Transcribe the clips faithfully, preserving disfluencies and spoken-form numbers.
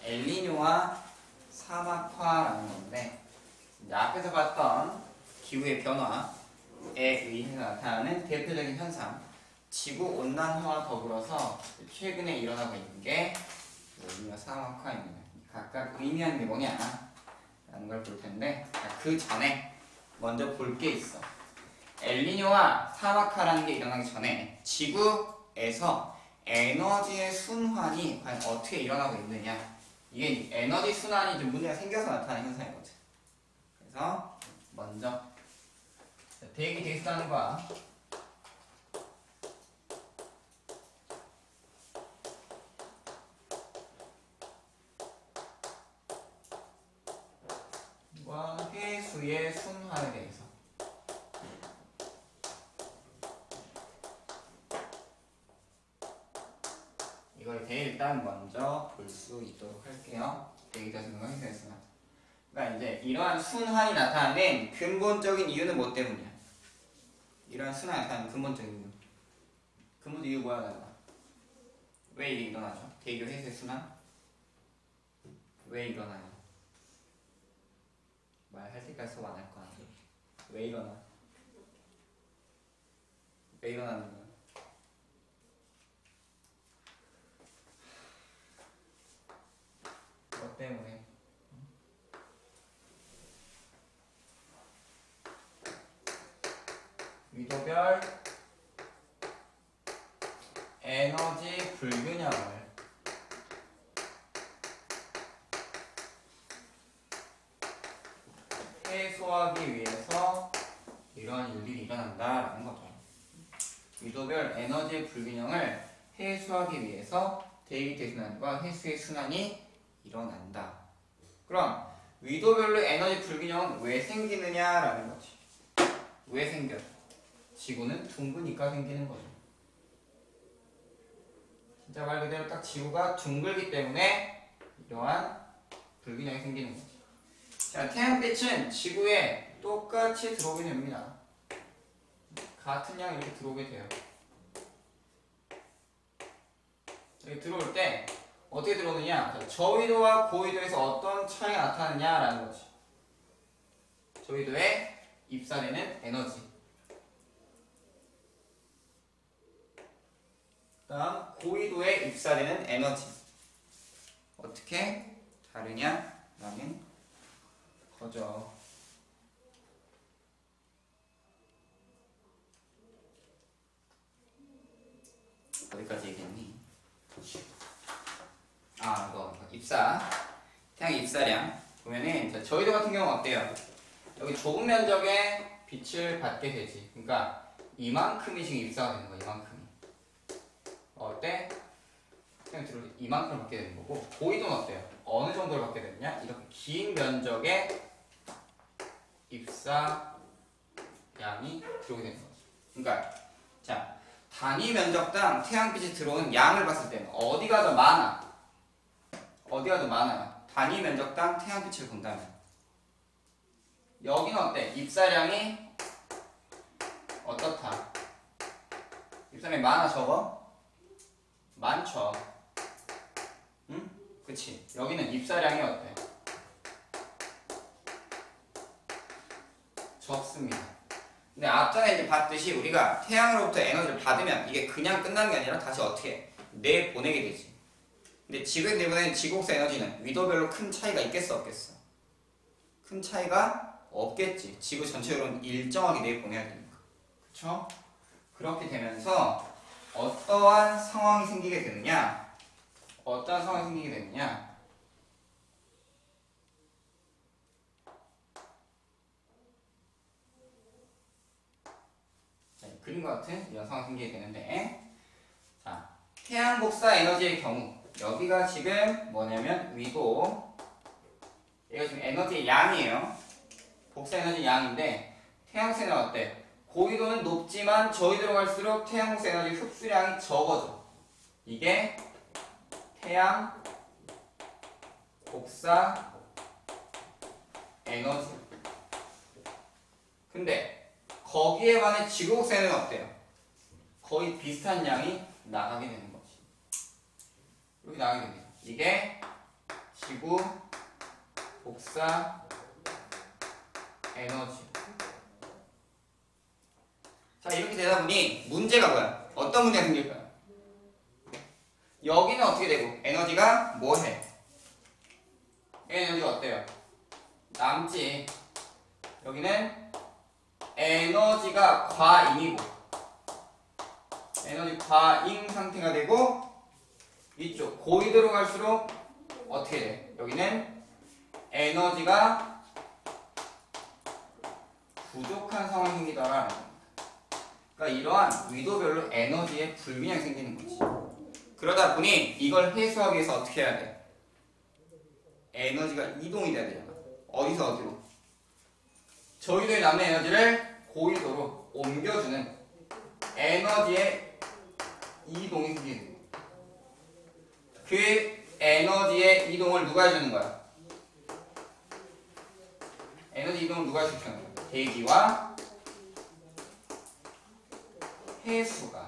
엘니뇨와 사막화라는 건데, 이제 앞에서 봤던 기후의 변화에 의해서 나타나는 대표적인 현상, 지구 온난화와 더불어서 최근에 일어나고 있는 게 엘니뇨 사막화입니다. 각각 의미하는 게 뭐냐 라는 걸 볼 텐데, 그 전에 먼저 볼 게 있어. 엘니뇨와 사막화라는 게 일어나기 전에 지구에서 에너지의 순환이 과연 어떻게 일어나고 있느냐, 이게 에너지 순환이 좀 문제가 생겨서 나타나는 현상이거든. 그래서 먼저 대기 대순환과 해수의 순환에 대해서 이걸 대해 일단 먼저 볼 수 있도록 할게요. 대기 대순환과 해수의 순환. 그러니까 이제 이러한 순환이 나타나는 근본적인 이유는 뭐 때문이야? 이러한 순환이 나타나는 근본적인 이유. 근본적인 이유 뭐야, 나가? 왜 이게 일어나죠? 대기 해수의 순환? 왜 일어나요? 말할 때까지 수업 안 할 거 아니야? 왜 일어나? 왜 일어나는 거야? 뭐 때문에? 위도별 에너지 불균형을 해소하기 위해서 이러한 일들이 일어난다라는 거죠. 위도별 에너지 불균형을 해소하기 위해서 대기 대순환과 해수의 순환이 일어난다. 그럼 위도별로 에너지 불균형은 왜 생기느냐라는 거지. 왜 생겨? 지구는 둥그니까 생기는 거죠. 진짜 말 그대로 딱 지구가 둥글기 때문에 이러한 불균형이 생기는 거지. 자, 태양빛은 지구에 똑같이 들어오게 됩니다. 같은 양 이렇게 들어오게 돼요. 여기 들어올 때 어떻게 들어오느냐? 저위도와 고위도에서 어떤 차이가 나타나느냐라는 거지. 저위도에 입사되는 에너지, 다음 고위도에 입사되는 에너지 어떻게 다르냐라는 거죠. 어디까지 얘기했니? 아, 이거 입사, 태양 입사량 보면은 저희도 같은 경우는 어때요? 여기 좁은 면적의 빛을 받게 되지. 그러니까 이만큼이 지금 입사가 되는 거야. 이만큼이. 어때? 태양이 들어올 때 이만큼 받게 되는 거고, 고위도는 어때요? 어느 정도를 받게 되느냐? 이렇게 긴 면적의 입사량이 들어오게 되는 거지. 그러니까 자, 단위 면적당 태양빛이 들어오는 양을 봤을 때는 어디가 더 많아? 어디가 더 많아요? 단위 면적당 태양빛을 본다면 여기는 어때? 입사량이 어떻다? 입사량이 많아, 적어? 많죠. 응? 그치? 여기는 입사량이 어때? 적습니다. 근데 앞전에 이제 봤듯이 우리가 태양으로부터 에너지를 받으면 이게 그냥 끝나는 게 아니라 다시 어떻게 내보내게 되지. 근데 지구에서 내보내는 지구국사 에너지는 위도별로 큰 차이가 있겠어, 없겠어? 큰 차이가 없겠지. 지구 전체로는 일정하게 내보내야 되니까. 그쵸? 그렇게 되면서 어떠한 상황이 생기게 되느냐? 어떠한 상황이 생기게 되느냐? 자, 그림과 같은 이런 상황이 생기게 되는데, 자, 태양 복사 에너지의 경우 여기가 지금 뭐냐면 위도, 얘가 지금 에너지의 양이에요. 복사 에너지 양인데 태양색은 어때? 고위도는 높지만 저위도로 갈수록 태양 복사 에너지 흡수량이 적어져. 이게 태양 복사 에너지. 근데 거기에 반해 지구 복사 에너지는 어때요? 거의 비슷한 양이 나가게 되는 거지. 이렇게 나가게 됩니다. 이게 지구 복사 에너지. 자, 이렇게 되다 보니 문제가 뭐야? 어떤 문제가 생길까요? 여기는 어떻게 되고 에너지가 뭐해? 에너지가 어때요? 남지. 여기는 에너지가 과잉이고 에너지 과잉 상태가 되고 이쪽 고위도로 갈수록 어떻게 돼? 여기는 에너지가 부족한 상황이 생기더라. 그러니까 이러한 위도별로 에너지의 불균형이 생기는 거지. 그러다 보니 이걸 해소하기 위해서 어떻게 해야 돼? 에너지가 이동이 돼야 되잖아. 어디서 어디로? 저위도에 남는 에너지를 고위도로 옮겨주는 에너지의 이동이 생기는 거야. 그 에너지의 이동을 누가 해주는 거야? 에너지 이동을 누가 해주는 거야? 대기와 해수가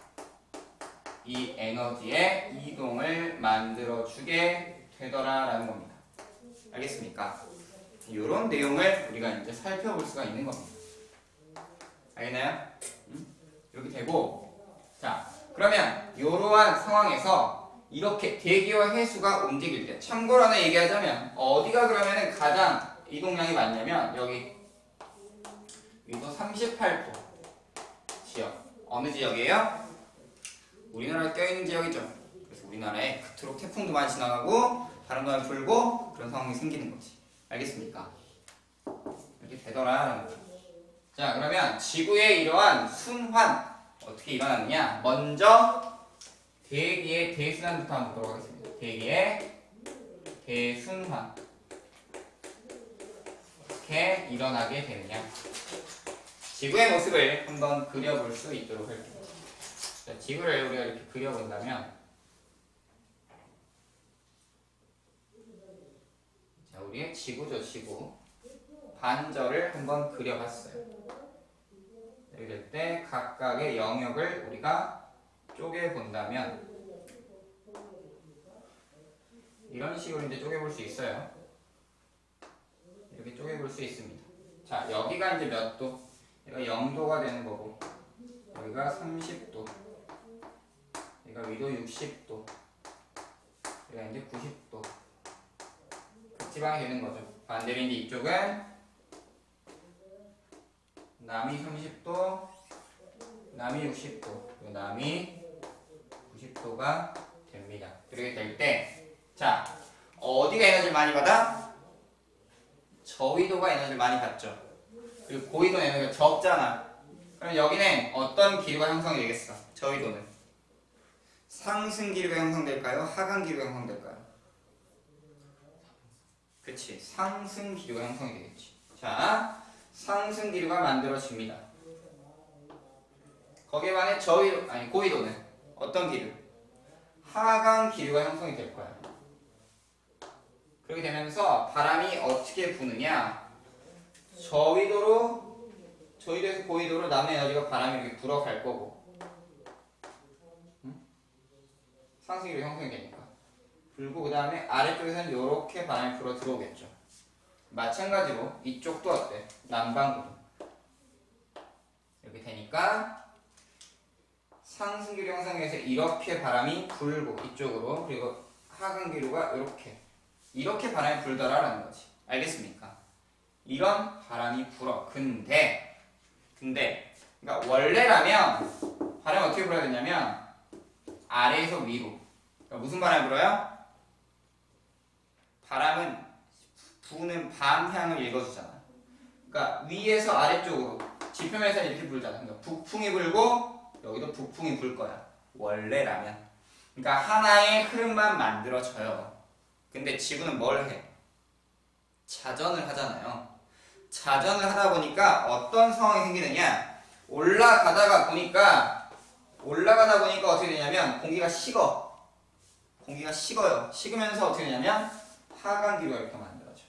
이 에너지의 이동을 만들어주게 되더라라는 겁니다. 알겠습니까? 이런 내용을 우리가 이제 살펴볼 수가 있는 겁니다. 알겠나요? 음? 이렇게 되고, 자, 그러면 이러한 상황에서 이렇게 대기와 해수가 움직일 때, 참고로 하나 얘기하자면 어디가 그러면은 가장 이동량이 많냐면 여기 위도 삼십팔 도 지역. 어느 지역이에요? 우리나라에 껴있는 지역이죠. 그래서 우리나라에 그토록 태풍도 많이 지나가고 바람도 불고 그런 상황이 생기는 거지. 알겠습니까? 이렇게 되더라. 자, 그러면 지구의 이러한 순환 어떻게 일어났느냐? 먼저 대기의 대순환부터 한번 보도록 하겠습니다. 대기의 대순환 어떻게 일어나게 되느냐? 지구의 모습을 한번 그려볼 수 있도록 할게요. 자, 지구를 우리가 이렇게 그려본다면, 자, 우리의 지구죠, 지구. 반절을 한번 그려봤어요. 이럴 때 각각의 영역을 우리가 쪼개본다면, 이런 식으로 이제 쪼개볼 수 있어요. 이렇게 쪼개볼 수 있습니다. 자, 여기가 이제 몇 도? 여기가 영 도가 되는 거고, 여기가 삼십 도, 여기가 위도 육십 도, 여기가 이제 구십 도. 극지방이 되는 거죠. 반대로 이제 이쪽은 남이 삼십 도, 남이 육십 도, 그리고 남이 구십 도가 됩니다. 그렇게 될 때, 자, 어디가 에너지를 많이 받아? 저위도가 에너지를 많이 받죠. 그리고 고위도 에너지가 적잖아. 그럼 여기는 어떤 기류가 형성이 되겠어? 저위도는 상승 기류가 형성될까요? 하강 기류가 형성될까요? 그치, 상승 기류가 형성이 되겠지. 자, 상승 기류가 만들어집니다. 거기에 반해 저위도, 아니 고위도는 어떤 기류? 하강 기류가 형성이 될 거야. 그렇게 되면서 바람이 어떻게 부느냐? 저위도로, 저위도에서 고위도로 남의 에너지가 바람이 이렇게 불어갈 거고, 응? 상승기로 형성이 되니까 불고, 그 다음에 아래쪽에서는 이렇게 바람이 불어 들어오겠죠. 마찬가지로 이쪽도 어때? 남반구도 이렇게 되니까 상승기류 형성에서 이렇게 바람이 불고 이쪽으로, 그리고 하강기류가 이렇게 이렇게 바람이 불더라라는 거지. 알겠습니까? 이런 바람이 불어. 근데 근데 그러니까 원래라면 바람이 어떻게 불어야 되냐면 아래에서 위로. 그러니까 무슨 바람이 불어요? 바람은 부는 방향을 읽어주잖아. 그러니까 위에서 아래쪽으로, 지표면에서 이렇게 불잖아. 그러니까 북풍이 불고 여기도 북풍이 불 거야. 원래라면. 그러니까 하나의 흐름만 만들어져요. 근데 지구는 뭘 해? 자전을 하잖아요. 자전을 하다 보니까 어떤 상황이 생기느냐? 올라가다가 보니까 올라가다 보니까 어떻게 되냐면 공기가 식어. 공기가 식어요. 식으면서 어떻게 되냐면 하강기류가 이렇게 만들어져.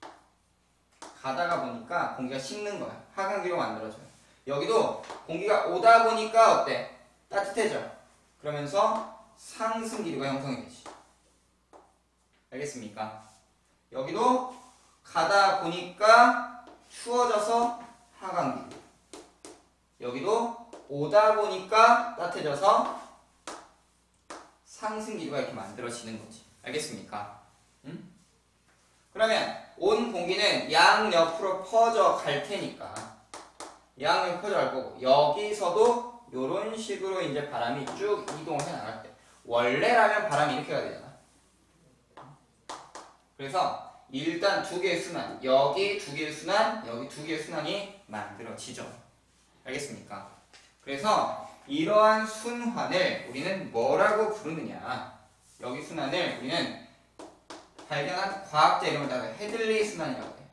가다가 보니까 공기가 식는 거야. 하강기류가 만들어져요. 여기도 공기가 오다 보니까 어때? 따뜻해져. 그러면서 상승기류가 형성이 되지. 알겠습니까? 여기도 가다 보니까 추워져서 하강기. 여기도 오다 보니까 따뜻해져서 상승기류가 이렇게 만들어지는 거지. 알겠습니까? 응? 그러면 온 공기는 양옆으로 퍼져 갈 테니까 양옆으로 퍼져 갈 거고, 여기서도 이런 식으로 이제 바람이 쭉 이동을 해 나갈 때, 원래라면 바람이 이렇게 가야 되잖아. 그래서 일단 두 개의 순환, 여기 두 개의 순환, 여기 두 개의 순환이 만들어지죠. 알겠습니까? 그래서 이러한 순환을 우리는 뭐라고 부르느냐, 여기 순환을 우리는 발견한 과학자 이름을 따서 헤들리 순환이라고 해요.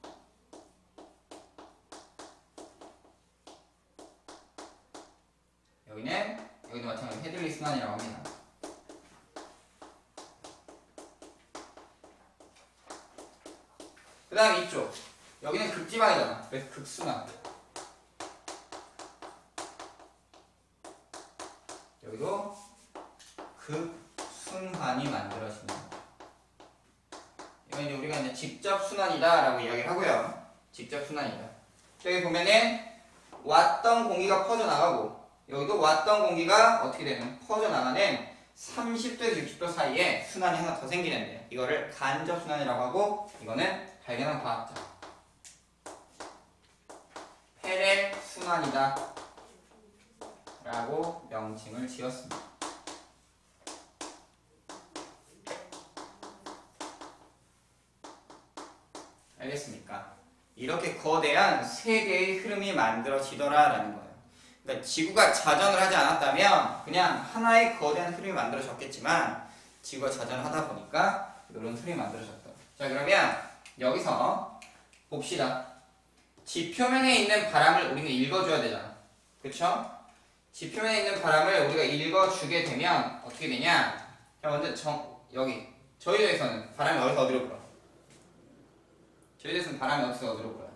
여기는 여기도 마찬가지로 헤들리 순환이라고 합니다. 그 다음에 이쪽, 여기는 극지방이잖아. 그래서 극순환. 여기도 극순환이 만들어진다. 이건 이제 우리가 이제 직접 순환이다라고 이야기를 하고요. 직접 순환이다. 여기 보면은 왔던 공기가 퍼져나가고, 여기도 왔던 공기가 어떻게 되는? 퍼져나가는 삼십 도에서 육십 도 사이에 순환이 하나 더 생기는데, 이거를 간접 순환이라고 하고, 이거는 발견한 과학자 페렐 순환이다 라고 명칭을 지었습니다. 알겠습니까? 이렇게 거대한 세 개의 흐름이 만들어지더라라는 거예요. 그러니까 지구가 자전을 하지 않았다면 그냥 하나의 거대한 흐름이 만들어졌겠지만, 지구가 자전을 하다 보니까 이런 흐름이 만들어졌다. 자, 그러면 여기서 봅시다. 지표면에 있는 바람을 우리는 읽어줘야 되잖아. 그쵸? 지표면에 있는 바람을 우리가 읽어주게 되면 어떻게 되냐? 자, 먼저 정, 여기 저희도에서는 바람이 어디서 어디로 불어? 저희도에서는 바람이 어디서 어디로 불어요?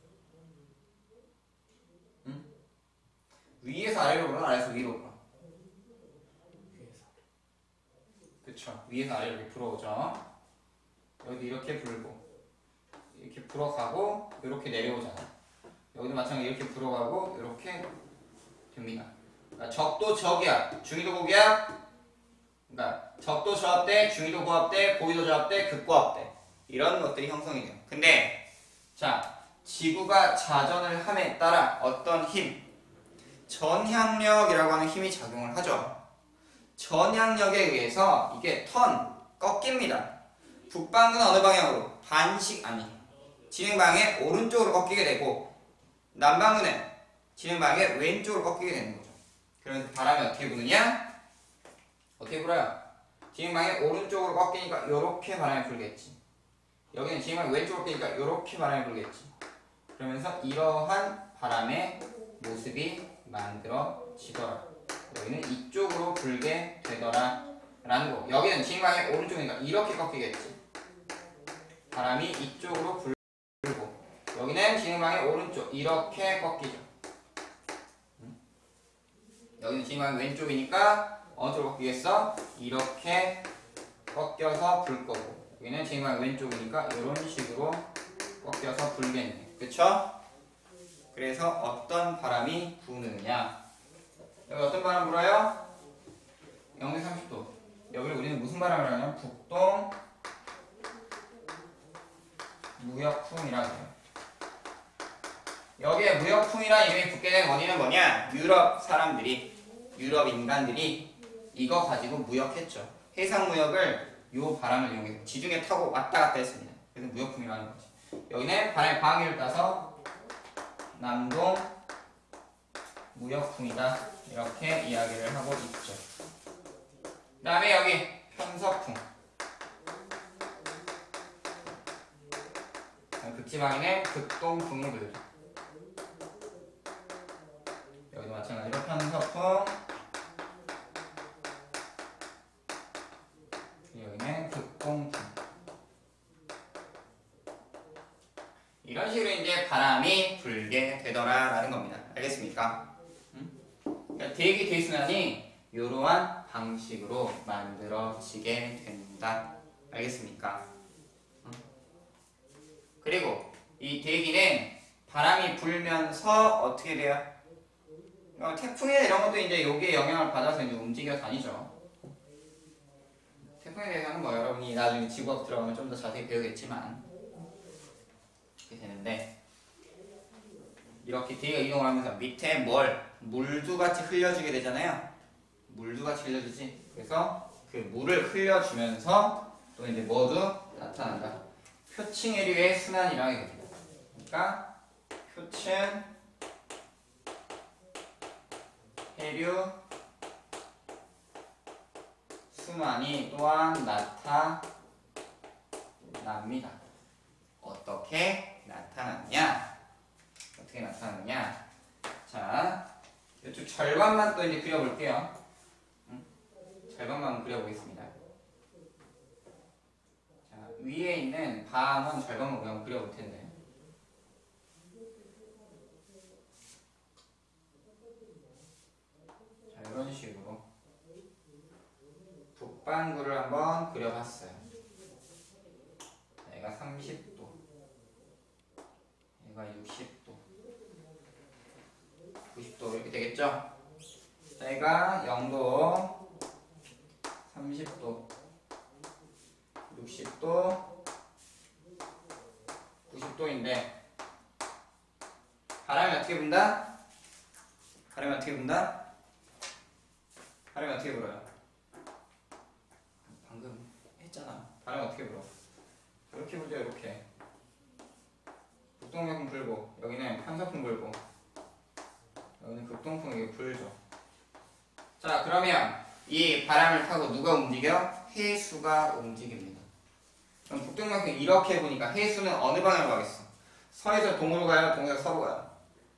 응? 위에서 아래로 불어? 아래에서 위로 불어? 위에서. 그쵸? 위에서 아래로 이렇게 불어오죠. 여기도 이렇게 불고, 이렇게 불어가고, 이렇게 내려오잖아. 여기도 마찬가지로 이렇게 불어가고, 이렇게 됩니다. 그러니까 적도 저기압, 중위도 고기압, 그러니까 적도 저압대, 중위도 고압대, 고위도 저압대, 극고압대, 이런 것들이 형성이 돼요. 근데 자, 지구가 자전을 함에 따라 어떤 힘, 전향력이라고 하는 힘이 작용을 하죠. 전향력에 의해서 이게 턴, 꺾입니다. 북방구는 어느 방향으로? 반씩, 아니, 진행방의 오른쪽으로 꺾이게 되고, 남방구는 진행방의 왼쪽으로 꺾이게 되는 거죠. 그러면서 바람이 어떻게 부느냐? 어떻게 불어요? 진행방의 오른쪽으로 꺾이니까 이렇게 바람이 불겠지. 여기는 진행방의 왼쪽으로 꺾이니까 이렇게 바람이 불겠지. 그러면서 이러한 바람의 모습이 만들어지더라. 여기는 이쪽으로 불게 되더라 라는 거. 여기는 진행방의 오른쪽이니까 이렇게 꺾이겠지. 바람이 이쪽으로 불고, 여기는 진행방의 오른쪽 이렇게 꺾이죠. 여기는 진행방의 왼쪽이니까 어느 쪽으로 꺾이겠어? 이렇게 꺾여서 불 거고, 여기는 진행방의 왼쪽이니까 이런 식으로 꺾여서 불겠네. 그쵸? 그래서 어떤 바람이 부느냐, 여기 어떤 바람 불어요? 영에서 삼십 도. 여기를 우리는 무슨 바람을 하냐면 북동 무역풍이라고 해요. 여기에 무역풍이라는 이름이 붙게 된 원인은 뭐냐? 유럽 사람들이, 유럽 인간들이 이거 가지고 무역했죠. 해상무역을 요 바람을 이용해서 지중해 타고 왔다 갔다 했습니다. 그래서 무역풍이라는 거지. 여기는 바람의 방위를 따서 남동 무역풍이다, 이렇게 이야기를 하고 있죠. 그 다음에 여기 편서풍, 극지방에는 극동풍이 불죠. 여기도 마찬가지로 편서풍, 여기는 극동풍. 이런 식으로 이제 바람이 불게 되더라라는 겁니다. 알겠습니까? 응? 그러니까 대기 대순환이 이러한 방식으로 만들어지게 된다 알겠습니까? 그리고 이 대기는 바람이 불면서 어떻게 돼요? 어, 태풍이나 이런 것도 이제 여기에 영향을 받아서 이제 움직여 다니죠. 태풍에 대해서는 뭐 여러분이 나중에 지구학 들어가면 좀 더 자세히 배우겠지만 이렇게 되는데, 이렇게 대기가 이동을 하면서 밑에 뭘 물두같이 흘려주게 되잖아요. 물두같이 흘려주지. 그래서 그 물을 흘려주면서 또 이제 뭐도 나타난다. 표층 해류의 순환이라고 해요. 그러니까 표층 해류 순환이 또한 나타납니다. 어떻게 나타났냐? 어떻게 나타나느냐? 자, 이쪽 절반만 또 이제 그려볼게요. 응? 절반만 그려보겠습니다. 자, 위에 있는 밤은 절반만 그냥 그려볼 텐데. 자, 이런 식으로 북반구를 한번 그려봤어요. 자, 얘가 삼십 도, 얘가 육십 도, 구십 도 이렇게 되겠죠? 자, 얘가 영 도, 삼십 도, 육십 도, 구십 도인데 바람이 어떻게 분다? 바람이 어떻게 분다? 바람이 어떻게 불어요? 방금 했잖아. 바람이 어떻게 불어? 이렇게 불죠, 이렇게. 북동풍 불고, 여기는 편서풍 불고, 여기는 극동풍 이게 불죠. 자, 그러면 이 바람을 타고 누가 움직여? 해수가 움직입니다. 그럼 북동풍 이렇게 보니까 해수는 어느 방향으로 가겠어? 서에서 동으로 가요? 동에서 서로 가요?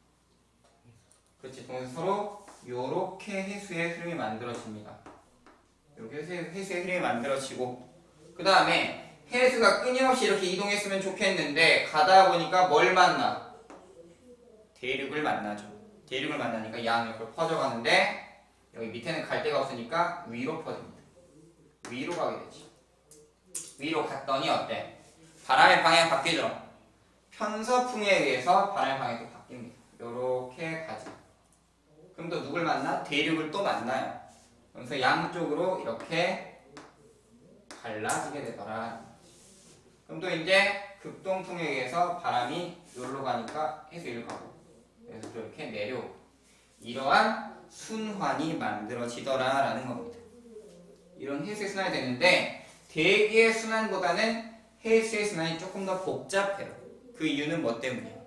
그렇지, 동에서 서로. 요렇게 해수의 흐름이 만들어집니다. 이렇게 해수의, 해수의 흐름이 만들어지고, 그 다음에 해수가 끊임없이 이렇게 이동했으면 좋겠는데 가다 보니까 뭘 만나? 대륙을 만나죠. 대륙을 만나니까 양이 이렇게 퍼져가는데 여기 밑에는 갈 데가 없으니까 위로 퍼집니다. 위로 가게 되지. 위로 갔더니 어때? 바람의 방향이 바뀌죠. 편서풍에 의해서 바람의 방향이 또 바뀝니다. 요렇게 가지. 그럼 또 누굴 만나? 대륙을 또 만나요. 그래서 양쪽으로 이렇게 갈라지게 되더라. 그럼 또 이제 극동풍에 의해서 바람이 여기로 가니까 해수 이리로 가고, 그래서 이렇게 내려오고, 이러한 순환이 만들어지더라라는 겁니다. 이런 해수의 순환이 되는데 대기의 순환보다는 해수의 순환이 조금 더 복잡해요. 그 이유는 뭐 때문이에요?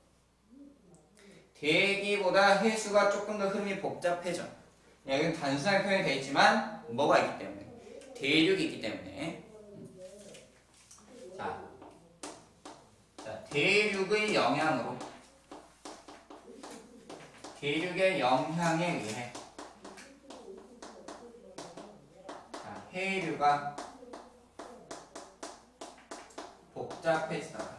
대기보다 해수가 조금 더 흐름이 복잡해져. 여기는 단순하게 표현이 되어 있지만 뭐가 있기 때문에? 대륙이 있기 때문에. 자, 자 대륙의 영향으로, 대륙의 영향에 의해 자, 해류가 복잡해지다가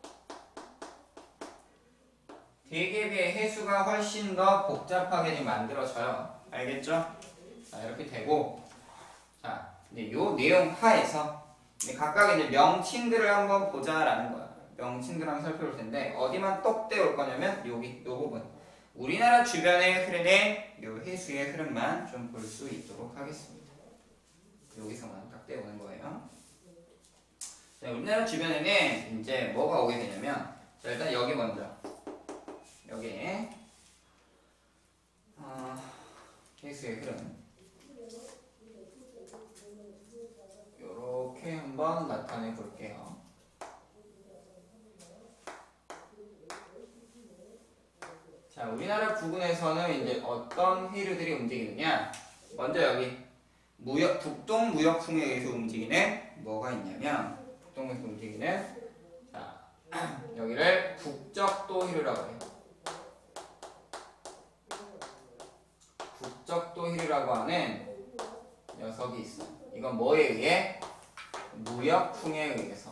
대기에 비해 해수가 훨씬 더 복잡하게 만들어져요. 알겠죠? 자, 이렇게 되고, 자, 이제 요 내용 하에서 이제 각각 이제 명칭들을 한번 보자라는 거야. 명칭들을 한번 살펴볼 텐데 어디만 똑 떼올 거냐면 여기 요 부분. 우리나라 주변에 흐르는 요 해수의 흐름만 좀 볼 수 있도록 하겠습니다. 여기서만 딱 떼오는 거예요. 자, 우리나라 주변에는 이제 뭐가 오게 되냐면, 자, 일단 여기 먼저. 여기에 어, 해수의 흐름 요렇게 한번 나타내 볼게요. 자, 우리나라 부근에서는 이제 어떤 해류들이 움직이느냐? 먼저 여기 무역, 북동무역풍에 의해서 움직이는 뭐가 있냐면, 북동무역풍에 움직이는, 자, 여기를 북적도 해류라고 해요. 북적도 해류라고 하는 녀석이 있어. 이건 뭐에 의해? 무역풍에 의해서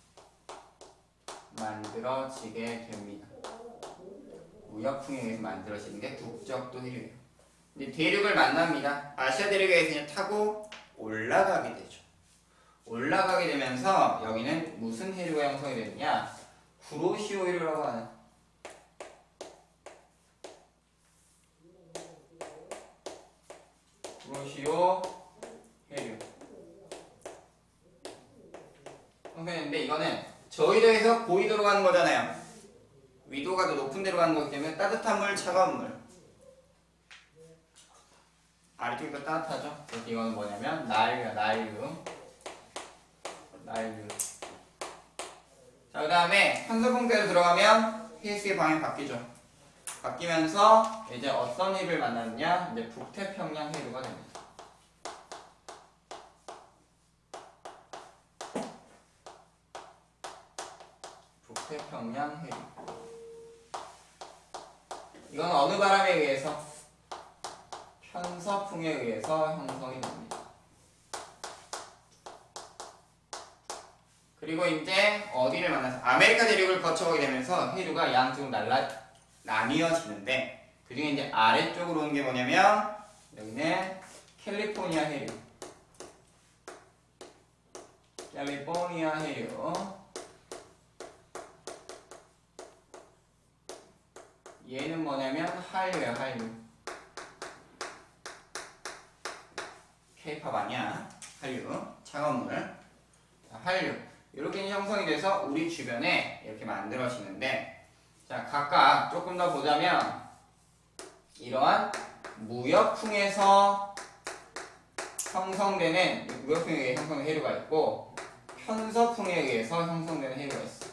만들어지게 됩니다. 무역풍에 의해서 만들어지는 게 북적도 해류예요. 이제 대륙을 만납니다. 아시아 대륙에 의해서 타고 올라가게 되죠. 올라가게 되면서 여기는 무슨 해류가 형성이 되느냐? 구로시오 해류라고 하는 구로시오 해류 형성했는데 이거는 저위도에서 고위도로 가는 거잖아요. 위도가 더 높은 데로 가는 거기 때문에 따뜻한 물, 차가운 물. 아래쪽이 더 따뜻하죠. 그래서 이거는 뭐냐면 나일류야, 나일류. 나일류. 자, 그 다음에 편서풍대로 들어가면 해수의 방향이 바뀌죠. 바뀌면서 이제 어떤 해류를 만나느냐? 이제 북태평양 해류가 됩니다. 북태평양 해류. 이건 어느 바람에 의해서? 편서풍에 의해서 형성이 됩니다. 그리고 이제 어디를 만나서 아메리카 대륙을 거쳐오게 되면서 해류가 양쪽으로 날라 나뉘어지는데 그 중에 이제 아래쪽으로 오는 게 뭐냐면 여기는 캘리포니아 해류. 캘리포니아 해류. 얘는 뭐냐면 한류야, 한류. 케이팝 아니야. 한류. 차가운 물. 한류. 이렇게 형성이 돼서 우리 주변에 이렇게 만들어지는데, 자, 각각 조금 더 보자면, 이러한 무역풍에서 형성되는, 무역풍에 의해 형성된 해류가 있고, 편서풍에 의해서 형성되는 해류가 있어.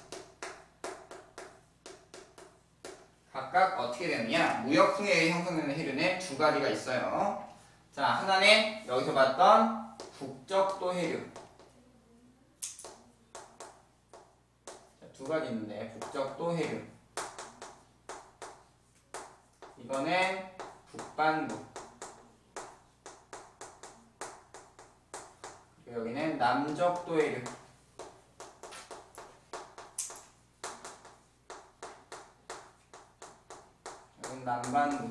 각각 어떻게 되느냐? 무역풍에 의해 형성되는 해류는 두 가지가 있어요. 자, 하나는 여기서 봤던 북적도 해류. 자, 두 가지 있는데 북적도 해류. 이거는 북반구. 그리고 여기는 남적도 해류. 남반구.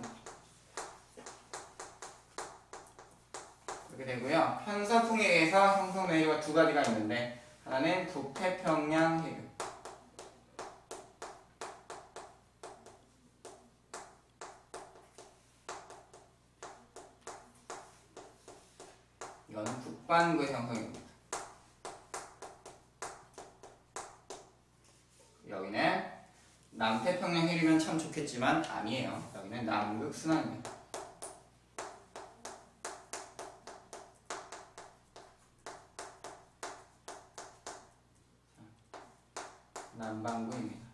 이렇게 되고요. 편서풍에 의해서 형성된 해류가 두 가지가 있는데 하나는 북태평양 해류. 이거는 북반구의 형성입니다. 여기는 남태평양 해류면 참 좋겠지만 아니에요. 여기는 남극 순환입니다. 남반구입니다.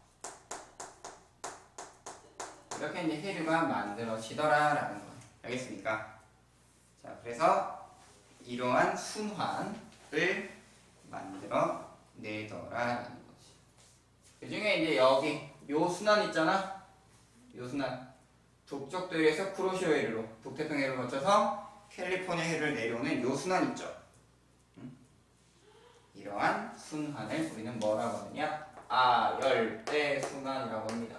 이렇게 이제 해류가 만들어지더라라는 거예요. 알겠습니까? 자, 그래서 이러한 순환을 만들어 내더라라는 거지. 그 중에 이제 여기 요 순환 있잖아. 요 순환 북적도에서 쿠로시오 해류로 북태평 해류를 거쳐서 캘리포니아 해류를 내려오는 요 순환 있죠. 음? 이러한 순환을 우리는 뭐라고 하느냐? 아열대 순환이라고 합니다.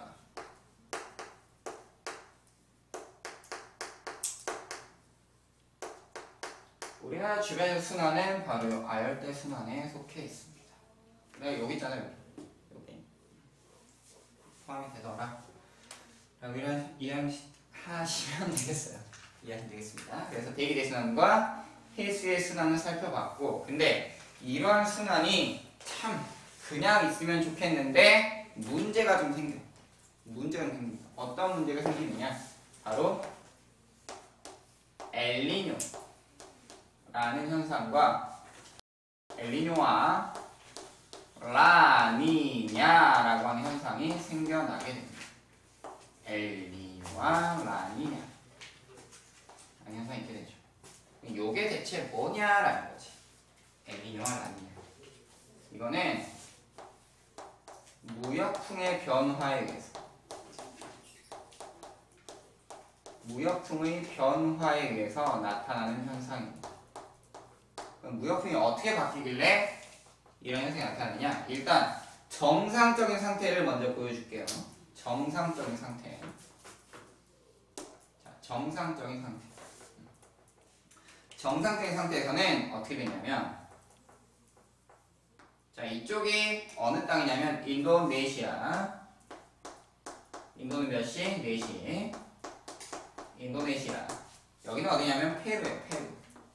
우리나라 주변의 순환은 바로 요 아열대 순환에 속해 있습니다. 네, 여기 있잖아요. 여기 포함이 되더라. 여기는 이해하시면 되겠어요. 이해하시면 되겠습니다. 그래서 대기대 순환과 해수의 순환을 살펴봤고, 근데 이러한 순환이 참 그냥 있으면 좋겠는데 문제가 좀 생겨. 문제가 좀 생깁니다. 어떤 문제가 생기느냐? 바로 엘니뇨 라는 현상과 엘니뇨와 라니냐라고 하는 현상이 생겨나게 됩니다. 엘니뇨와 라니냐 라는 현상이 있게 되죠. 이게 대체 뭐냐라는 거지. 엘니뇨와 라니냐. 이거는 무역풍의 변화에 의해서 무역풍의 변화에 의해서 나타나는 현상입니다. 그럼 무역풍이 어떻게 바뀌길래 이런 현상이 나타나느냐? 일단 정상적인 상태를 먼저 보여줄게요. 정상적인 상태. 자, 정상적인 상태. 정상적인 상태에서는 어떻게 되냐면 자, 이쪽이 어느 땅이냐면 인도네시아. 인도는 몇 시? 네 시. 인도네시아. 여기는 어디냐면 페루예요. 페루.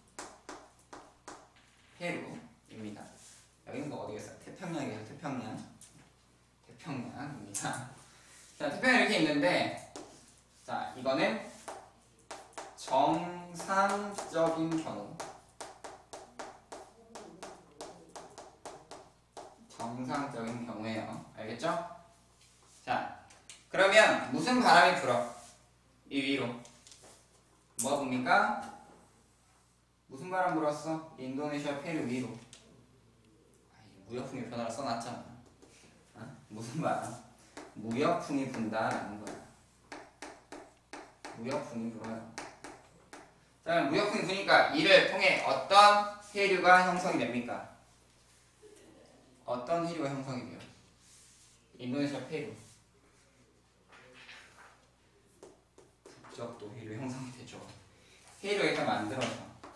페루입니다. 여기는 뭐 어디겠어요? 태평양이에요. 태평양. 태평양입니다. 자, 태평양 이렇게 있는데, 자, 이거는 정상적인 경우. 정상적인 경우예요. 알겠죠? 자, 그러면 무슨 바람이 불어? 이 위로. 뭐가 붑니까? 무슨 바람 불었어? 인도네시아 페루 위로. 무역풍의 변화를 써놨잖아. 어? 무슨 바람? 무역풍이 분다라는 거야. 무역풍이 불어요. 자, 그럼 무역풍이 부니까 이를 통해 어떤 해류가 형성이 됩니까? 어떤 해류가 형성이 돼요? 인도네시아 페루. 북적도 해류 형성이 되죠. 해류가 일단 만들어져.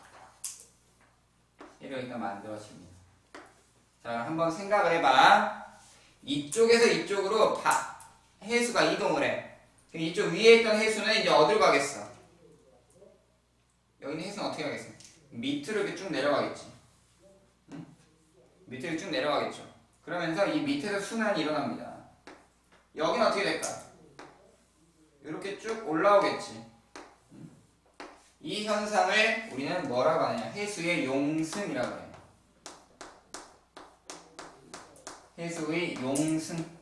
해류가 일단 만들어집니다. 자, 한번 생각을 해봐. 이쪽에서 이쪽으로 다 해수가 이동을 해. 이쪽 위에 있던 해수는 이제 어디로 가겠어? 여기 있는 해수는 어떻게 가겠어? 밑으로 이렇게 쭉 내려가겠지. 응? 밑으로 쭉 내려가겠죠. 그러면서 이 밑에서 순환이 일어납니다. 여기는 어떻게 될까? 이렇게 쭉 올라오겠지. 응? 이 현상을 우리는 뭐라고 하느냐? 해수의 용승이라고 해요. 해수의 용승.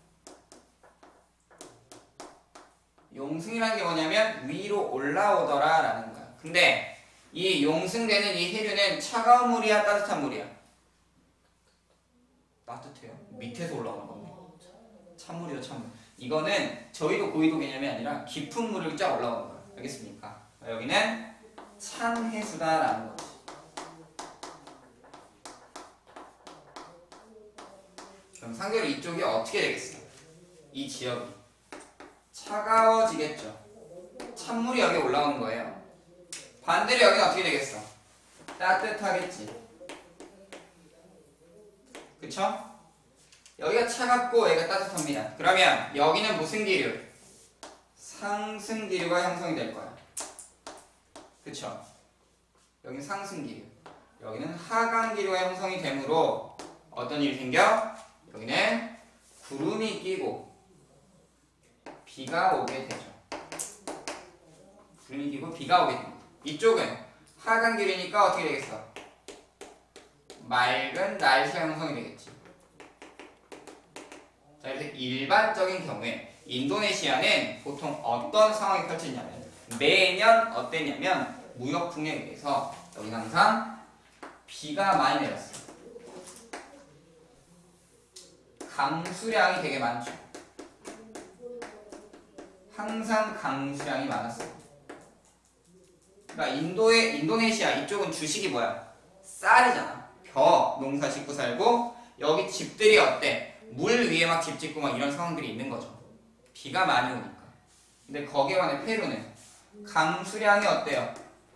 용승이라는 게 뭐냐면 위로 올라오더라 라는 거야. 근데 이 용승되는 이 해류는 차가운 물이야 따뜻한 물이야? 따뜻해요. 밑에서 올라오는 건데. 찬물이요 찬물. 이거는 저희도 고위도 개념이 아니라 깊은 물을 쫙 올라오는 거야. 알겠습니까? 여기는 찬 해수다 라는 거지. 그럼 상대로 이쪽이 어떻게 되겠어? 이 지역이 차가워지겠죠. 찬물이 여기 올라오는 거예요. 반대로 여기는 어떻게 되겠어? 따뜻하겠지. 그쵸? 여기가 차갑고 여기가 따뜻합니다. 그러면 여기는 무슨 기류? 상승 기류가 형성이 될 거야. 그쵸? 여기는 상승 기류. 여기는 하강 기류가 형성이 되므로 어떤 일이 생겨? 여기는 구름이 끼고 비가 오게 되죠. 구름이 끼고 비가 오게 됩니다. 이쪽은 하강 기류니까 어떻게 되겠어? 맑은 날씨가 형성이 되겠지. 자, 그래서 일반적인 경우에 인도네시아는 보통 어떤 상황이 펼쳐지냐면 매년 어땠냐면 무역풍에 의해서 여기는 항상 비가 많이 내렸어요. 강수량이 되게 많죠. 항상 강수량이 많았어요. 그러니까 인도의 인도네시아 이쪽은 주식이 뭐야? 쌀이잖아. 벼 농사 짓고 살고 여기 집들이 어때? 물 위에 막 집 짓고 막 이런 상황들이 있는 거죠. 비가 많이 오니까. 근데 거기에 반해 페루는 강수량이 어때요?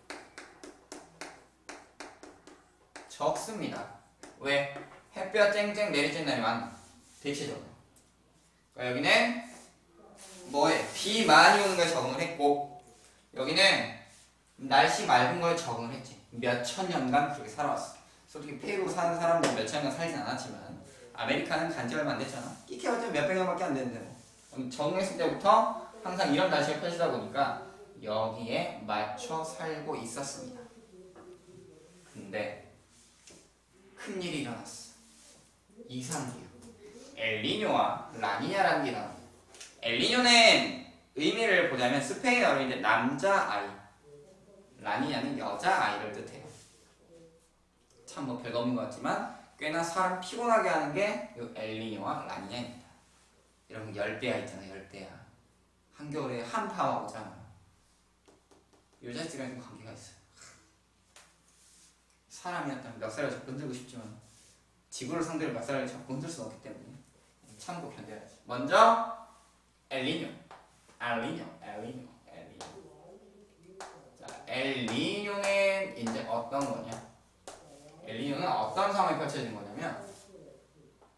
적습니다. 왜? 햇볕 쨍쨍 내리쬐는 날이 많아. 대체적으로. 그러니까 여기는 뭐에 비 많이 오는 거에 적응을 했고 여기는 날씨 맑은 거에 적응을 했지. 몇 천 년간 그렇게 살아왔어. 솔직히 페루 사는 사람들 몇 천 년간 살진 않았지만 아메리카는 간지 얼마 안 됐잖아. 끼케봤자 몇백 년밖에 안 됐는데 뭐. 적응했을 때부터 항상 이런 날씨가 펼치다 보니까 여기에 맞춰 살고 있었습니다. 근데 큰일이 일어났어. 이상기후. 엘니뇨와 라니냐라는 게 나옵니다. 엘니뇨는 의미를 보자면 스페인어로 이제 남자아이, 라니냐는 여자아이를 뜻해요. 참 뭐 별거 없는 것 같지만 꽤나 사람 피곤하게 하는 게 이 엘니뇨와 라니냐입니다. 여러분 열대야 있잖아요. 열대야. 한겨울에 한파가 오잖아. 여자들이랑 좀 관계가 있어요. 사람이었다면 몇 살을 잡고 흔들고 싶지만 지구를 상대로 몇 살을 잡고 흔들 수는 없기 때문에 참고 견뎌야지. 먼저 엘니뇨, 엘니뇨, 엘니뇨, 엘니뇨. 자, 엘니뇨는 이제 어떤 거냐? 엘니뇨는 어떤 상황이 펼쳐지는 거냐면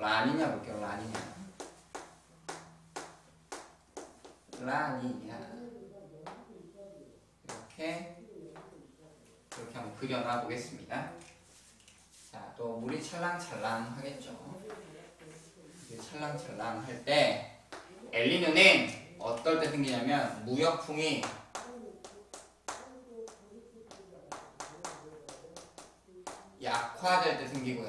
라니냐 볼게요. 라니냐. 라니냐. 이렇게 이렇게 한번 그려놔 보겠습니다. 자, 또 물이 찰랑찰랑 하겠죠. 찰랑찰랑 할 때 엘니뇨는 어떨 때 생기냐면 무역풍이 약화될 때 생기고요.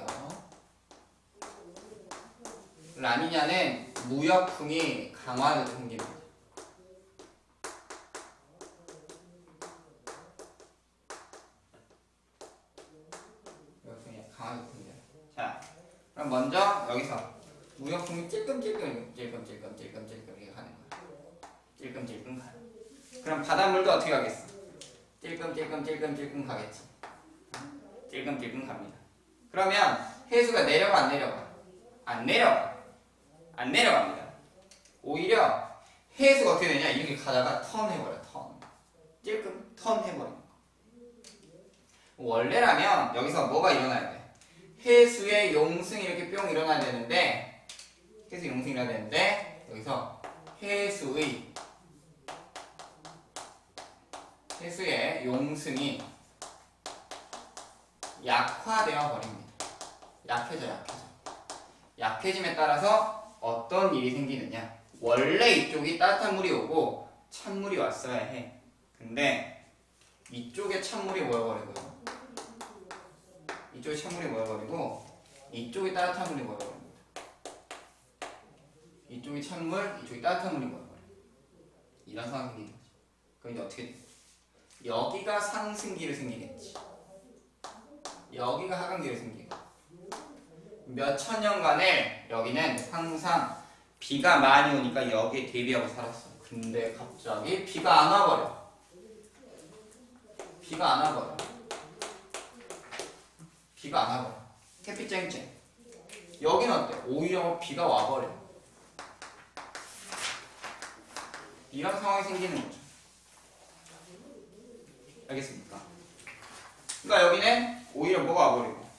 라니냐는 무역풍이 강화될 때 생깁니다. 무역풍이 강화될 때 생겨요. 자, 그럼 먼저 여기서 무역풍이 찔끔찔끔 찔끔찔끔 찔끔찔끔 이렇게 가는 거야. 찔끔찔끔 가요. 그럼 바닷물도 어떻게 가겠어? 찔끔찔끔 찔끔찔끔 가겠지. 찔끔찔끔 갑니다. 그러면 해수가 내려가 안 내려가? 안 내려가. 안 내려갑니다. 오히려 해수가 어떻게 되냐? 이렇게 가다가 턴 해버려. 턴. 찔끔 턴 해버리는 거. 원래라면 여기서 뭐가 일어나야 돼? 해수의 용승이 이렇게 뿅 일어나야 되는데 해수 용승이 일어나야 되는데 여기서 해수의 해수의 용승이 약화되어 버립니다. 약해져 약해져. 약해짐에 따라서 어떤 일이 생기느냐. 원래 이쪽이 따뜻한 물이 오고 찬물이 왔어야 해. 근데 이쪽에 찬물이 모여버리고요. 이쪽에 찬물이 모여버리고 이쪽이 따뜻한 물이 모여버립니다. 이쪽이 찬물, 이쪽이 따뜻한 물이 모여버려요. 이런 상황이 생기는 거지. 그럼 이제 어떻게 돼? 여기가 상승기를 생기겠지. 여기가 하강기를 생기고 몇 천 년간을 여기는 항상 비가 많이 오니까 여기에 대비하고 살았어. 근데 갑자기 비가 안 와버려. 비가 안 와버려. 비가 안 와버려. 햇빛 쨍쨍. 여기는 어때? 오히려 비가 와버려. 이런 상황이 생기는 거죠. 알겠습니까? 그러니까 여기는 오히려 뭐가 와버리고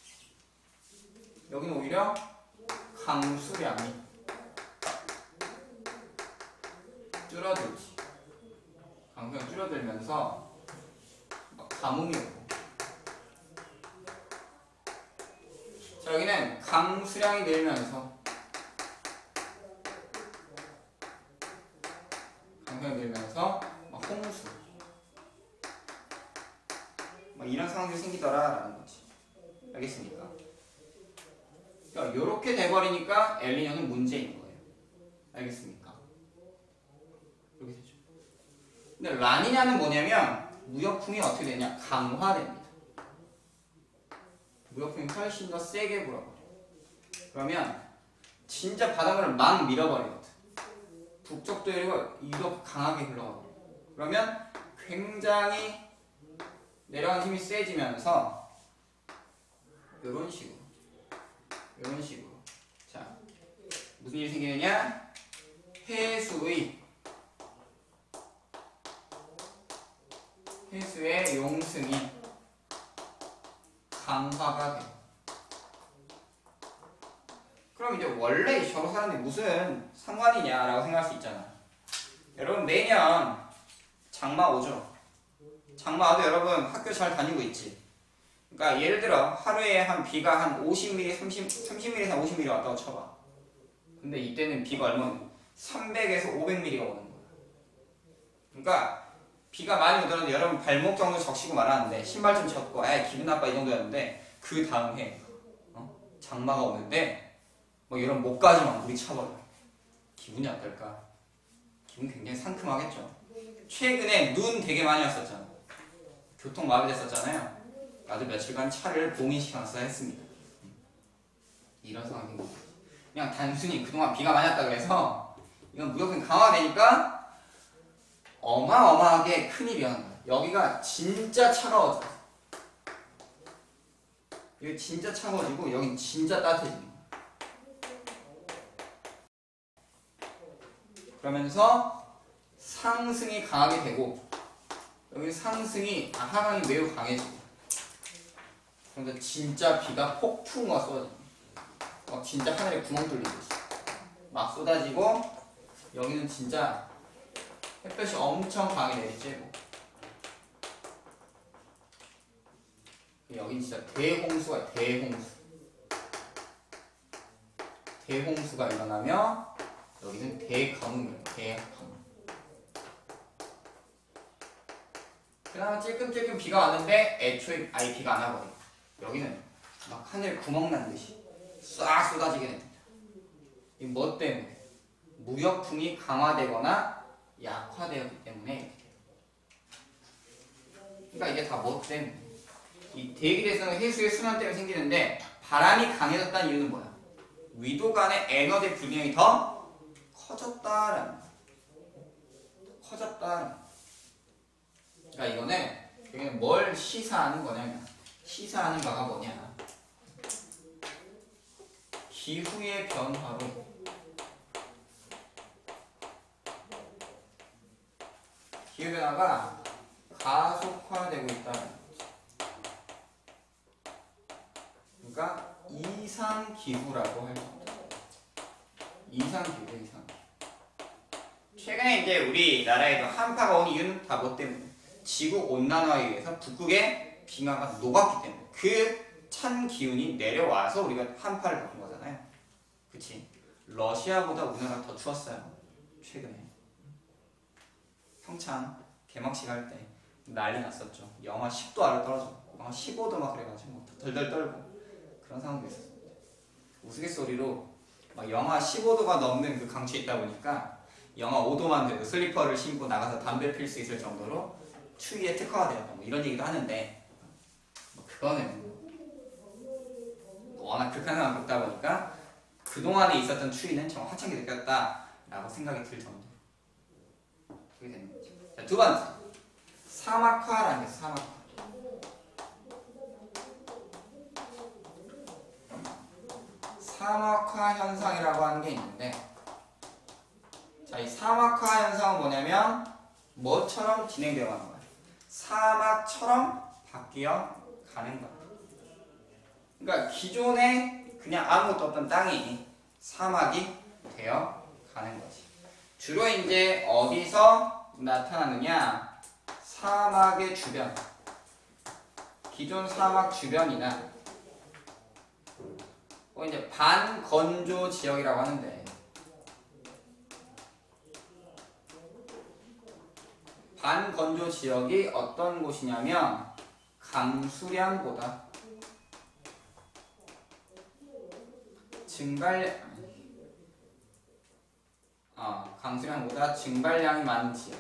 여기는 오히려 강수량이 줄어들지. 강수량이 줄어들면서 가뭄이 오고 자 여기는 강수량이 늘면서 강수량이 늘면서 홍수 이런 상황들이 생기더라라는 거지. 알겠습니까? 그러니까 이렇게 돼버리니까 엘니뇨는 문제인 거예요. 알겠습니까? 이렇게 되죠. 근데 라니냐는 뭐냐면 무역풍이 어떻게 되냐? 강화됩니다. 무역풍이 훨씬 더 세게 불어버려. 그러면 진짜 바닷물을 막 밀어버리거든. 북쪽도 이렇게 이렇게 강하게 흘러가고 그러면 굉장히 내려가는 힘이 세지면서 이런 식으로 이런 식으로 자 무슨 일이 생기느냐 해수의 해수의 용승이 강화가 돼. 그럼 이제 원래 저거 사람들이 무슨 상관이냐라고 생각할 수 있잖아. 여러분 매년 장마 오죠. 장마 와도 여러분 학교 잘 다니고 있지. 그러니까 예를 들어 하루에 한 비가 한 오십 밀리미터, 삼십, 삼십 밀리미터, 오십 밀리미터 왔다고 쳐봐. 근데 이때는 비가 얼마나 삼백에서 오백 밀리미터가 오는 거야. 그러니까 비가 많이 오더라도 여러분 발목 정도 적시고 말하는데 신발 좀 젖고 에 기분 나빠 이 정도였는데 그 다음 해 어? 장마가 오는데 뭐 이런 목까지만 물이 차버려. 기분이 어떨까? 기분 굉장히 상큼하겠죠. 최근에 눈 되게 많이 왔었잖아. 교통 마비됐었잖아요. 나도 며칠간 차를 봉인시켜놨어야 했습니다. 이런 상황인 거죠. 그냥 단순히 그동안 비가 많이 왔다 그래서 이건 무조건 강화되니까 어마어마하게 큰일이 일어난 거야. 여기가 진짜 차가워져. 여기 진짜 차가워지고 여긴 진짜 따뜻해지는 거야. 그러면서 상승이 강하게 되고 여기 상승이 하강이 매우 강해지고 그러면서 진짜 비가 폭풍과 쏟아집니다. 막 진짜 하늘에 구멍 뚫리듯이 막 쏟아지고 여기는 진짜 햇볕이 엄청 강하게 내리쬐고 여기 진짜 대홍수가 대홍수 대홍수가 일어나며 여기는 대가뭄이에요. 대가뭄. 그나마 찔끔찔끔 비가 왔는데 애초에 아예 비가 안 와버려. 여기는 막 하늘 구멍 난 듯이 싹 쏟아지게 됩니다. 이 뭐 때문에? 무역풍이 강화되거나 약화되었기 때문에 이렇게 돼요. 그러니까 이게 다 뭐 때문에? 이 대기대성은 해수의 순환 때문에 생기는데 바람이 강해졌다는 이유는 뭐야? 위도 간의 에너지 불균형이 더 커졌다라는 거야. 커졌다라는 거야. 그러니까 이거는 여기는 뭘 시사하는 거냐면 시사하는 바가 뭐냐? 기후의 변화로 기후 변화가 가속화되고 있다는 거지. 그러니까 이상 기후라고 할 정도. 이상 기후, 이상 기후. 최근에 이제 우리나라에도 한파가 온 이유는 다 뭐 때문에? 지구 온난화에 의해서 북극의 빙하가 녹았기 때문에 그 찬 기운이 내려와서 우리가 한파를 겪은 거잖아요. 그치? 러시아보다 우리나라가 더 추웠어요. 최근에. 평창 개막식 할 때 난리 났었죠. 영하 십 도 아래 떨어졌고 영하 십오 도 막 그래가지고 덜덜 떨고 그런 상황도 있었습니다. 우스갯소리로 막 영하 십오 도가 넘는 그 강추에 있다 보니까 영하 오 도만 돼도 슬리퍼를 신고 나가서 담배 필 수 있을 정도로 추위에 특화가 되었다 뭐 이런 얘기도 하는데 뭐 그거는 워낙 극한 상황을 겪다 보니까 그동안에 있었던 추위는 정말 하찮게 느꼈다라고 생각이 들 정도. 그게 되는 거죠. 자, 두 번째 사막화라는 게 사막화. 사막화 현상이라고 하는 게 있는데 자, 이 사막화 현상은 뭐냐면 뭐처럼 진행되어 가는 거야? 사막처럼 바뀌어 가는 거야. 그러니까 기존에 그냥 아무것도 없던 땅이 사막이 되어 가는 거지. 주로 이제 어디서 나타나느냐? 사막의 주변. 기존 사막 주변이나 뭐 이제 반건조 지역이라고 하는데 반건조 지역이 어떤 곳이냐면 강수량보다 증발 어, 강수량보다 증발량이 많은 지역.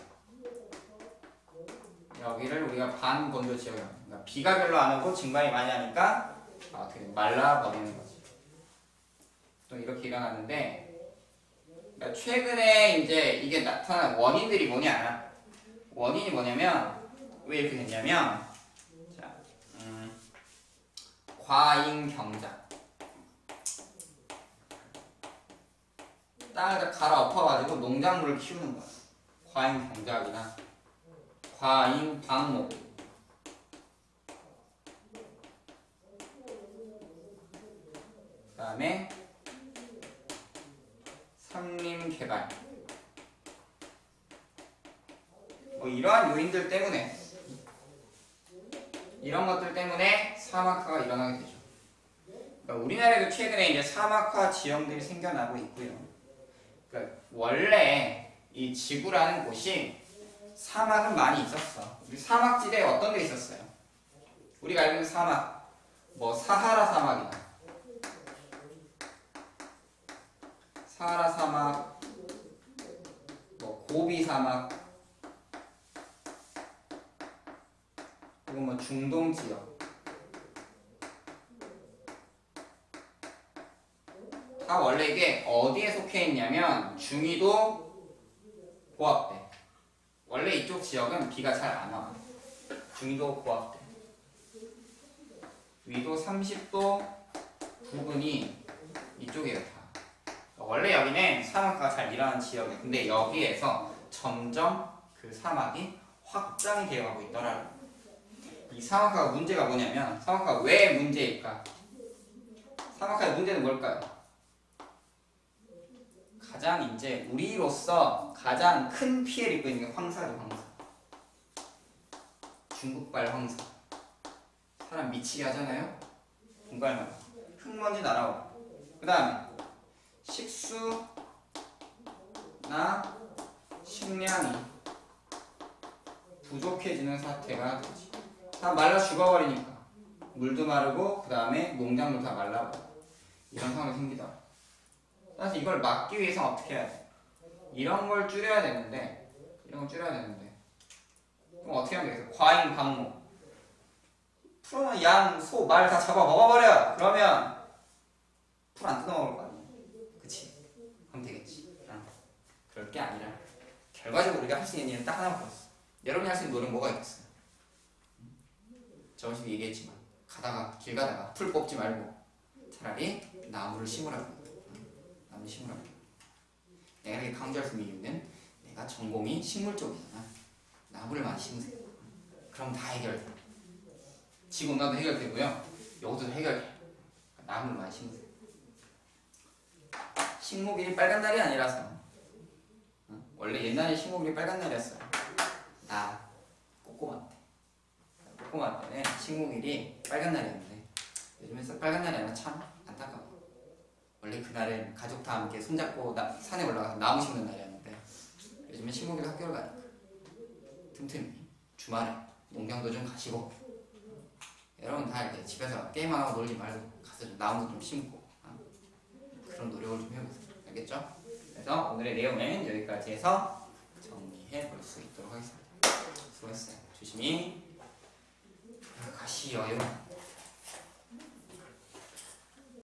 여기를 우리가 반건조 지역이라고 합니다. 그러니까 비가 별로 안 오고 증발이 많이 하니까 어떻게 말라버리는 거지. 또 이렇게 일어났는데 그러니까 최근에 이제 이게 나타난 원인들이 뭐냐? 원인이 뭐냐면 왜 이렇게 됐냐면 자, 음, 과잉 경작. 땅을 갈아엎어가지고 농작물을 키우는 거야. 과잉 경작이나 과잉 방목. 그 다음에 산림 개발. 뭐 이러한 요인들 때문에 이런 것들 때문에 사막화가 일어나게 되죠. 그러니까 우리나라에도 최근에 이제 사막화 지형들이 생겨나고 있고요. 그러니까 원래 이 지구라는 곳이 사막은 많이 있었어. 우리 사막지대에 어떤 게 있었어요? 우리가 알고 있는 사막, 뭐 사하라 사막이나 사하라 사막, 뭐 고비 사막, 그리고 뭐 중동 지역. 다 원래 이게 어디에 속해 있냐면 중위도 고압대. 원래 이쪽 지역은 비가 잘 안 와. 중위도 고압대. 위도 삼십 도 부근이 이쪽이에요 다. 원래 여기는 사막화가 잘 일어나는 지역이에요. 근데 여기에서 점점 그 사막이 확장이 되어가고 있더라고요. 이 사막화가 문제가 뭐냐면 사막화가 왜 문제일까? 사막화의 문제는 뭘까요? 가장 이제 우리로서 가장 큰 피해를 입고 있는 게 황사죠, 황사. 중국발 황사. 사람 미치게 하잖아요. 분갈만. 흙먼지 날아오고. 그 다음에 식수나 식량이 부족해지는 사태가 되지. 다 말라 죽어버리니까. 물도 마르고 그 다음에 농작물 다 말라버려. 이런 상황이 생기더라. 따라서 이걸 막기 위해서 어떻게 해야 돼? 이런 걸 줄여야 되는데 이런 걸 줄여야 되는데 그럼 어떻게 하면 되겠어? 과잉 방목. 풀어놓은 양, 소, 말 다 잡아 먹어버려. 그러면 풀 안 뜯어먹을 거 아니야. 그치? 그럼 되겠지. 응. 그럴 게 아니라 결과적으로 우리가 할 수 있는 일은 딱 하나만 보였어. 여러분이 할 수 있는 노력은 뭐가 있겠어요? 저번 시간에 얘기했지만 가다가 길 가다가 풀 뽑지 말고 차라리 나무를 심으라고. 나무를 심으라고. 내가 이렇게 강조할 수 있는 이유는 내가 전공이 식물 쪽이잖아. 나무를 많이 심으세요. 그럼 다 해결돼. 지구온난화도 해결되고요. 여기도 해결돼. 나무를 많이 심으세요. 식목일이 빨간 날이 아니라서 원래 옛날에 식목일이 빨간 날이었어요. 나 꼬꼬마 때. 꼬꼬마 때는 식목일이 빨간 날이었는데 요즘엔 빨간 날이 아니라 참 안타까워. 원래 그날은 가족 다 함께 손잡고 나, 산에 올라가서 나무 심는 날이었는데 요즘엔 식목일 학교를 가니까 틈틈이 주말에 농장도 좀 가시고 여러분 다 이렇게 집에서 게임만 하고 놀지 말고 가서 좀 나무도 좀 심고 어? 그런 노력을 좀 해보세요. 알겠죠? 그래서 오늘의 내용은 여기까지 해서 정리해 볼 수 있도록 하겠습니다. 수고했어요. 조심히 가시어요.